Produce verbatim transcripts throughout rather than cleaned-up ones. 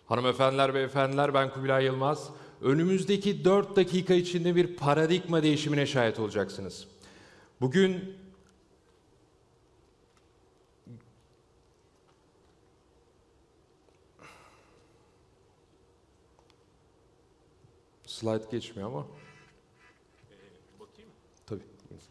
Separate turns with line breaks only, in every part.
Hanımefendiler, beyefendiler, ben Kubilay Yılmaz. Önümüzdeki dört dakika içinde bir paradigma değişimine şahit olacaksınız. Bugün slide geçmiyor ama.
Ee, bakayım.
Tabii.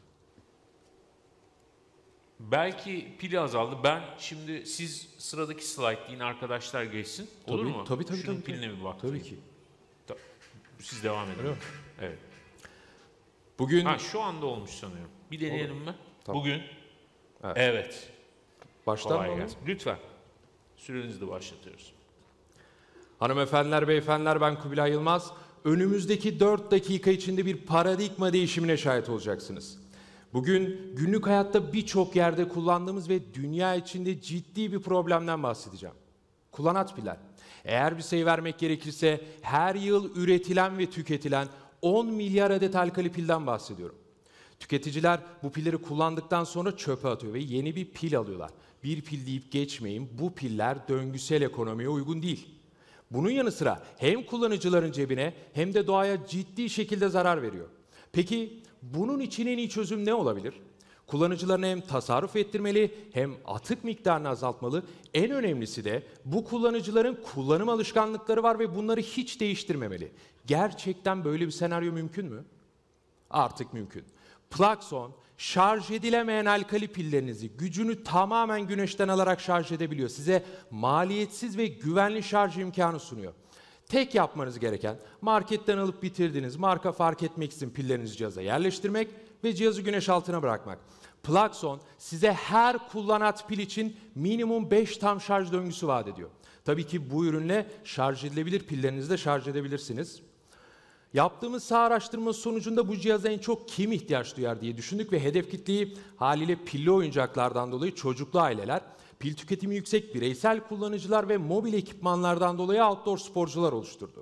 Belki pili azaldı. Ben şimdi siz sıradaki slide deyin, arkadaşlar geçsin. Olur
Tabii,
mu?
tabii, tabii,
Şunun
tabii,
piline bir baktırın.
Tabii ki.
Ta- Siz devam edin.
Öyle mi?
Evet.
Bugün
Ha, şu anda olmuş sanıyorum. Bir deneyelim mi?
Tamam.
Bugün.
Evet.
Evet.
baştan mı
Kolay
alalım?
gelsin. Lütfen. Sürenizi de başlatıyoruz.
Hanımefendiler, beyefendiler, ben Kubilay Yılmaz. Önümüzdeki dört dakika içinde bir paradigma değişimine şahit olacaksınız. Bugün günlük hayatta birçok yerde kullandığımız ve dünya içinde ciddi bir problemden bahsedeceğim. Kullanat piller. Eğer bir sayı vermek gerekirse her yıl üretilen ve tüketilen on milyar adet alkali pilden bahsediyorum. Tüketiciler bu pilleri kullandıktan sonra çöpe atıyor ve yeni bir pil alıyorlar. Bir pil deyip geçmeyin, bu piller döngüsel ekonomiye uygun değil. Bunun yanı sıra hem kullanıcıların cebine hem de doğaya ciddi şekilde zarar veriyor. Peki bunun için en iyi çözüm ne olabilir? Kullanıcılarına hem tasarruf ettirmeli hem atık miktarını azaltmalı. En önemlisi de bu kullanıcıların kullanım alışkanlıkları var ve bunları hiç değiştirmemeli. Gerçekten böyle bir senaryo mümkün mü? Artık mümkün. Plugson, şarj edilemeyen alkali pillerinizi gücünü tamamen güneşten alarak şarj edebiliyor. Size maliyetsiz ve güvenli şarj imkanı sunuyor. Tek yapmanız gereken marketten alıp bitirdiğiniz marka fark etmeksizin pillerinizi cihaza yerleştirmek ve cihazı güneş altına bırakmak. Plugson size her kullanat pil için minimum beş tam şarj döngüsü vaat ediyor. Tabii ki bu ürünle şarj edilebilir pillerinizi de şarj edebilirsiniz. Yaptığımız saha araştırması sonucunda bu cihaza en çok kim ihtiyaç duyar diye düşündük ve hedef kitleyi haliyle pilli oyuncaklardan dolayı çocuklu aileler, pil tüketimi yüksek bireysel kullanıcılar ve mobil ekipmanlardan dolayı outdoor sporcular oluşturdu.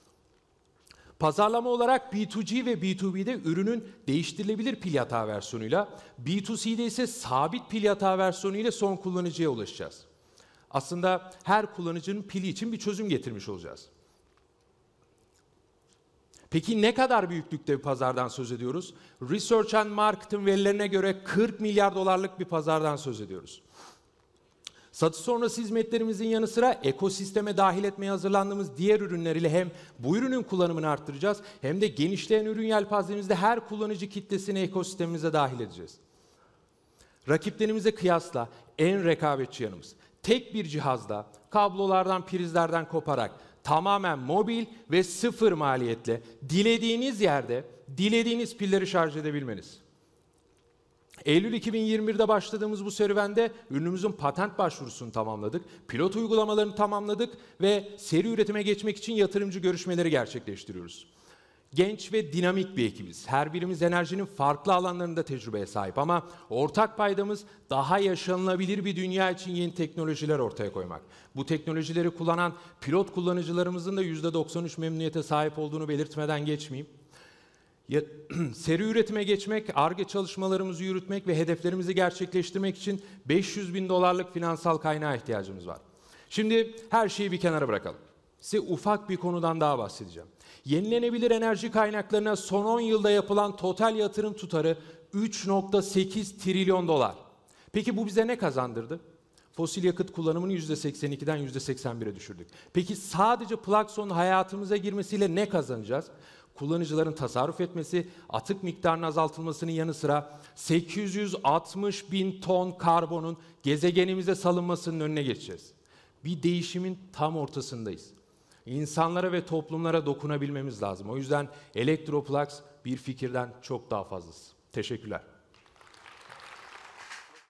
Pazarlama olarak B iki G ve B iki B'de ürünün değiştirilebilir pil yatağı versiyonuyla, B iki C'de ise sabit pil yatağı versiyonuyla son kullanıcıya ulaşacağız. Aslında her kullanıcının pili için bir çözüm getirmiş olacağız. Peki ne kadar büyüklükte bir pazardan söz ediyoruz? Research and Marketing verilerine göre kırk milyar dolarlık bir pazardan söz ediyoruz. Satış sonrası hizmetlerimizin yanı sıra ekosisteme dahil etmeye hazırlandığımız diğer ürünler ile hem bu ürünün kullanımını arttıracağız hem de genişleyen ürün yelpazemizde her kullanıcı kitlesini ekosistemimize dahil edeceğiz. Rakiplerimize kıyasla en rekabetçi yanımız. Tek bir cihazda kablolardan, prizlerden koparak tamamen mobil ve sıfır maliyetle dilediğiniz yerde dilediğiniz pilleri şarj edebilmeniz. Eylül iki bin yirmi bir'de başladığımız bu serüvende ürünümüzün patent başvurusunu tamamladık, pilot uygulamalarını tamamladık ve seri üretime geçmek için yatırımcı görüşmeleri gerçekleştiriyoruz. Genç ve dinamik bir ekibiz. Her birimiz enerjinin farklı alanlarında tecrübeye sahip ama ortak paydamız daha yaşanılabilir bir dünya için yeni teknolojiler ortaya koymak. Bu teknolojileri kullanan pilot kullanıcılarımızın da yüzde doksan üç memnuniyete sahip olduğunu belirtmeden geçmeyeyim. Ya, seri üretime geçmek, Ar-Ge çalışmalarımızı yürütmek ve hedeflerimizi gerçekleştirmek için beş yüz bin dolarlık finansal kaynağa ihtiyacımız var. Şimdi her şeyi bir kenara bırakalım. Size ufak bir konudan daha bahsedeceğim. Yenilenebilir enerji kaynaklarına son on yılda yapılan total yatırım tutarı üç nokta sekiz trilyon dolar. Peki bu bize ne kazandırdı? Fosil yakıt kullanımını yüzde seksen iki'den yüzde seksen bir'e düşürdük. Peki sadece Plugson'un hayatımıza girmesiyle ne kazanacağız? Kullanıcıların tasarruf etmesi, atık miktarının azaltılmasının yanı sıra sekiz yüz altmış bin ton karbonun gezegenimize salınmasının önüne geçeceğiz. Bir değişimin tam ortasındayız. İnsanlara ve toplumlara dokunabilmemiz lazım. O yüzden Elektroplugs bir fikirden çok daha fazlası. Teşekkürler.